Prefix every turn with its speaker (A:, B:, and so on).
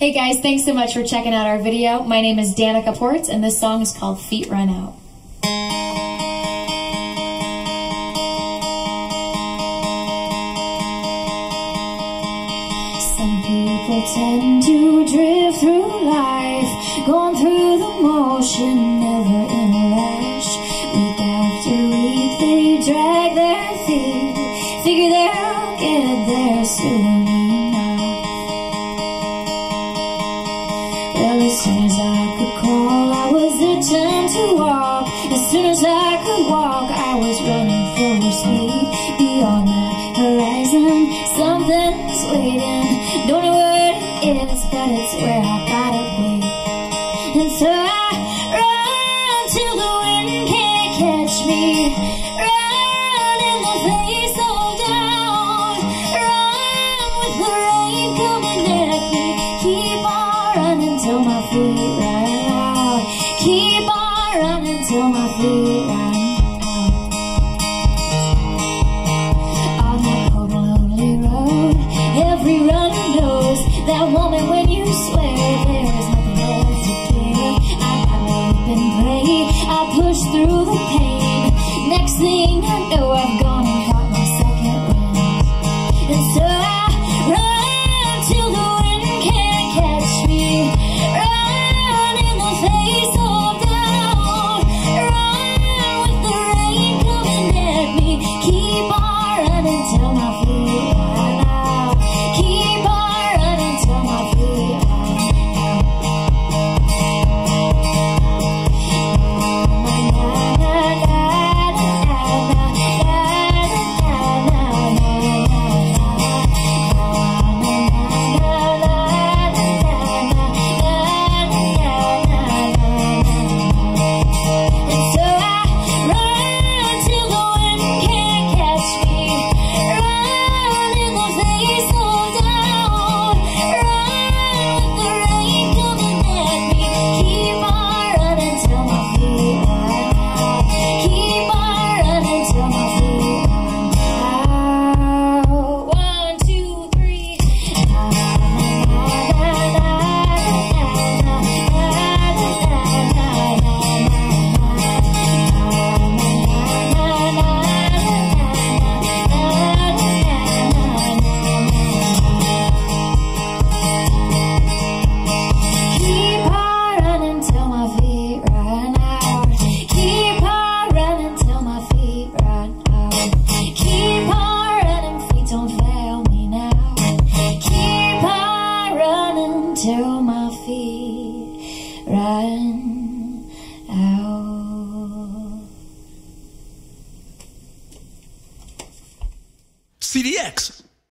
A: Hey guys, thanks so much for checking out our video. My name is Danica Ports, and this song is called Feet Run Out. Some people tend to drift through life, going through the motion, never in a rush. Week after week they drag their feet, figure they'll get there soon enough. Well, as soon as I could crawl, I was itching to walk. As soon as I could walk, I was running full speed. Beyond the horizon, something's waiting. Don't know what it is, but it's where I gotta be. And so I run till the wind can't catch me. Run in the face of down. Run with the rain coming at me. Keep on running till my feet run out. Keep on running till my feet run out. On that cold lonely road, every runner knows that moment when you swear there is nothing left to give. I hope and pray, I push through the pain. Next thing I know, I've gone and caught my second wind. And so I run till the wind can't catch me. Run in the face of down. Run with the rain coming at me. Keep on running till my feet run out. Keep on running till my feet run out. And so I run till the wind can't catch me. Run in the face of down. Run with the rain coming at me. Keep on running till my feet run out. Keep on running till my feet run out. 1, 2, 3. Keep on running till my feet run out. Keep on running till my feet run out. Keep on running, feet don't fail me now. Keep on running till my feet run out.
B: CDX.